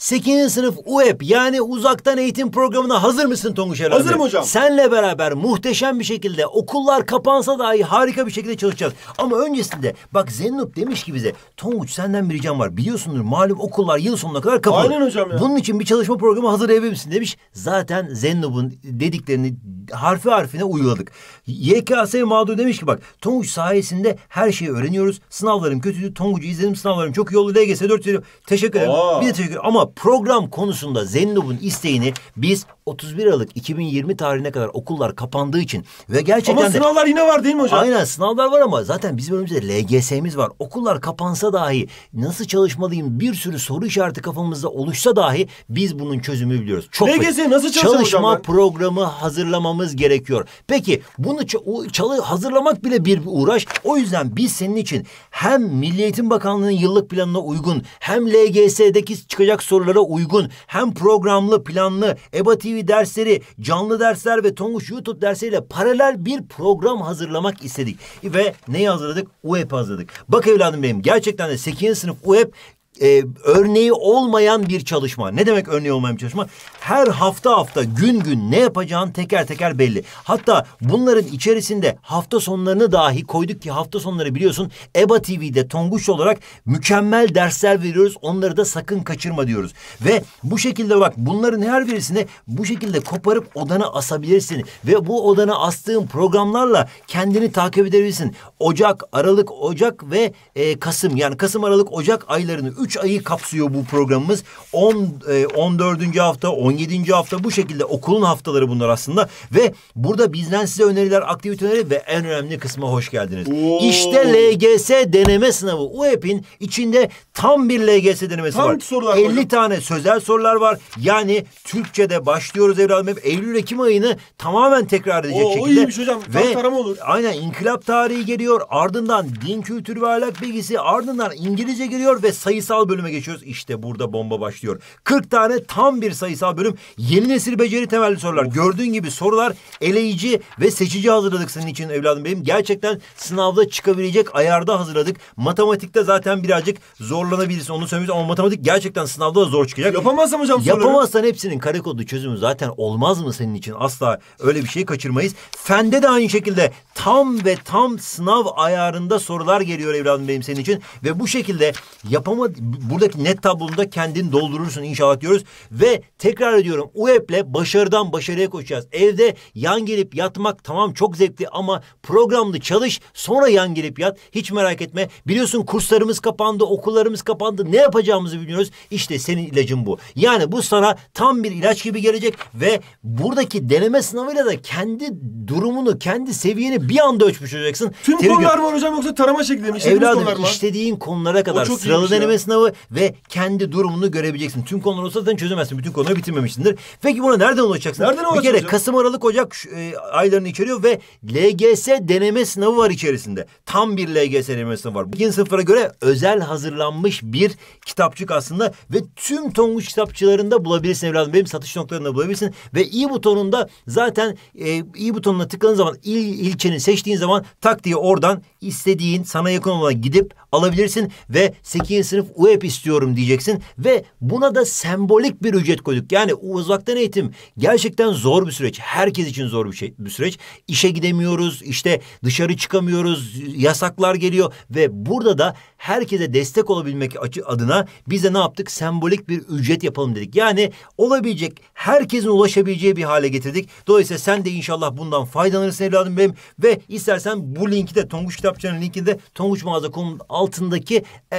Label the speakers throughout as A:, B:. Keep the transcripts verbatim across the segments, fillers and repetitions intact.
A: sekizinci sınıf U E P yani uzaktan eğitim programına hazır mısın Tonguç evladım?
B: Hazırım hocam.
A: Senle beraber muhteşem bir şekilde okullar kapansa dahi harika bir şekilde çalışacağız. Ama öncesinde bak Zennup demiş ki bize Tonguç senden bir ricam var. Biliyorsundur malum okullar yıl sonuna kadar kapalı.
B: Aynen hocam ya.
A: Bunun için bir çalışma programı hazırlayabilir misin demiş. Zaten Zennup'un dediklerini harfi harfine uyguladık. Y K S mağdur demiş ki bak Tonguç sayesinde her şeyi öğreniyoruz. Sınavlarım kötüydü. Tonguç'u izledim. Sınavlarım çok iyi oldu. L G S dört veriyor. Teşekkür ederim.
B: Aa.
A: Bir de teşekkür ederim. Ama program konusunda Zennup'un isteğini biz otuz bir Aralık iki bin yirmi tarihine kadar okullar kapandığı için ve gerçekten
B: Ama
A: de
B: sınavlar yine var değil mi hocam?
A: aynen sınavlar var ama zaten bizim önümüzde L G S'miz var. Okullar kapansa dahi nasıl çalışmalıyım bir sürü soru işareti kafamızda oluşsa dahi biz bunun çözümü biliyoruz. Çok
B: L G S nasıl çalışacağım
A: çalışma
B: hocam ben?
A: programı hazırlamamız gerekiyor. Peki bunu ç- çalı hazırlamak bile bir uğraş. O yüzden biz senin için hem Milli Eğitim Bakanlığı'nın yıllık planına uygun hem L G S'deki çıkacak sorulara uygun hem programlı planlı E B A T V dersleri, canlı dersler ve Tonguç YouTube dersleriyle paralel bir program hazırlamak istedik. Ve neyi hazırladık? U E P hazırladık. Bak evladım benim gerçekten de sekizinci sınıf U E P Ee, örneği olmayan bir çalışma. Ne demek örneği olmayan bir çalışma? Her hafta hafta gün gün ne yapacağın teker teker belli. Hatta bunların içerisinde hafta sonlarını dahi koyduk ki hafta sonları biliyorsun E B A T V'de Tonguç olarak mükemmel dersler veriyoruz. Onları da sakın kaçırma diyoruz. Ve bu şekilde bak bunların her birisini bu şekilde koparıp odana asabilirsin. Ve bu odana astığın programlarla kendini takip edebilirsin. Ocak, Aralık, Ocak ve e, Kasım yani Kasım, Aralık, Ocak aylarını üç ayı kapsıyor bu programımız. on, on dördüncü hafta, on yedinci hafta bu şekilde okulun haftaları bunlar aslında. Ve burada bizden size öneriler, aktivite önerileri ve en önemli kısma hoş geldiniz.
B: Oo.
A: İşte L G S deneme sınavı. U E P'in içinde tam bir L G S denemesi
B: Tam
A: var.
B: sorular
A: elli
B: hocam.
A: tane sözel sorular var. Yani Türkçe'de başlıyoruz evladım. Hep Eylül, Ekim ayını tamamen tekrar edecek
B: Oo,
A: şekilde.
B: o iyiymiş hocam. Tam
A: Ve
B: tarama olur.
A: aynen inkılap tarihi geliyor. Ardından din kültürü ve ahlak bilgisi. Ardından İngilizce geliyor ve sayısal bölüme geçiyoruz. İşte burada bomba başlıyor. kırk tane tam bir sayısal bölüm. Yeni nesil beceri temelli sorular. Gördüğün gibi sorular eleyici ve seçici hazırladık senin için evladım benim. Gerçekten sınavda çıkabilecek ayarda hazırladık. Matematikte zaten birazcık zorlanabilirsin. Onu söyleyeyim ama matematik gerçekten sınavda da zor çıkacak.
B: Yapamazsam hocam soruları.
A: Yapamazsan hepsinin kare kodlu çözümü zaten olmaz mı senin için? Asla öyle bir şey kaçırmayız. Fende de aynı şekilde tam ve tam sınav ayarında sorular geliyor evladım benim senin için. Ve bu şekilde yapama buradaki net tablonda kendin doldurursun inşallah diyoruz. Ve tekrar ediyorum U E P'le başarıdan başarıya koşacağız. Evde yan gelip yatmak tamam çok zevkli ama programlı çalış sonra yan gelip yat. Hiç merak etme. Biliyorsun kurslarımız kapandı, okullarımız kapandı. Ne yapacağımızı bilmiyoruz. İşte senin ilacın bu. Yani bu sana tam bir ilaç gibi gelecek ve buradaki deneme sınavıyla da kendi durumunu, kendi seviyeni bir anda ölçmüş olacaksın.
B: Tüm
A: Tebrik
B: konular
A: ediyorum.
B: mı hocam yoksa tarama şekli mi? İşlediğimiz konular
A: Evladım
B: mı?
A: istediğin konulara kadar
B: çok
A: sıralı
B: iyiymiş
A: deneme
B: ya.
A: sınavı ve kendi durumunu görebileceksin. Tüm konular olsa zaten çözemezsin. Bütün konuları bitirmemişsindir. Peki buna nereden ulaşacaksın?
B: Nereden
A: Bir
B: ulaşacağız
A: kere
B: hocam?
A: Kasım, Aralık, Ocak e, aylarını içeriyor ve L G S deneme sınavı var içerisinde. Tam bir L G S deneme sınavı var. İkinci sınıflara göre özel hazırlanmış bir kitapçık aslında ve tüm Tonguç kitapçılarında bulabilirsin evladım. Benim satış noktalarında bulabilirsin ve i butonunda zaten e, i butonuna tıkladığın zaman il, ilçeni seçtiğin zaman tak diye oradan istediğin sana yakın olana gidip alabilirsin ve sekizinci sınıf U E P istiyorum diyeceksin ve buna da sembolik bir ücret koyduk. Yani uzaktan eğitim gerçekten zor bir süreç. Herkes için zor bir şey bir süreç. İşe gidemiyoruz, işte dışarı çıkamıyoruz, yasaklar geliyor ve burada da herkese destek olabilmek adına biz de ne yaptık? Sembolik bir ücret yapalım dedik. Yani olabilecek, herkesin ulaşabileceği bir hale getirdik. Dolayısıyla sen de inşallah bundan faydalanırsın evladım benim ve istersen bu linki de Tonguç Kitapçı'nın linkini de Tonguç Mağaza nokta com'un altındaki e,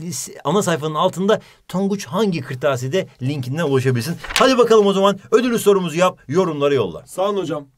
A: ana sayfanın altında Tonguç hangi kırtasiyede linkinden ulaşabilirsin. Hadi bakalım o zaman ödülü sorumuzu yap, yorumlara yolla.
B: Sağ olun hocam.